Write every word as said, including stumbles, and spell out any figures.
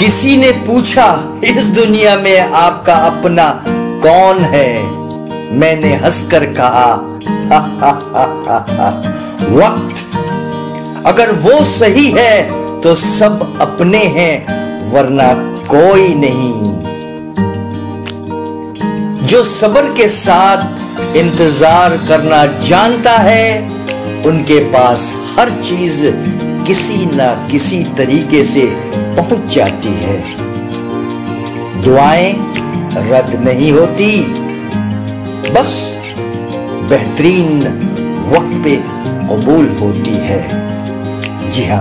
किसी ने पूछा इस दुनिया में आपका अपना कौन है, मैंने हंसकर कहा वक्त। अगर वो सही है तो सब अपने हैं, वरना कोई नहीं। जो सब्र के साथ इंतजार करना जानता है, उनके पास हर चीज किसी ना किसी तरीके से पहुंच जाती है। दुआएं रद्द नहीं होती, बस बेहतरीन वक्त पे कबूल होती है। जी हाँ।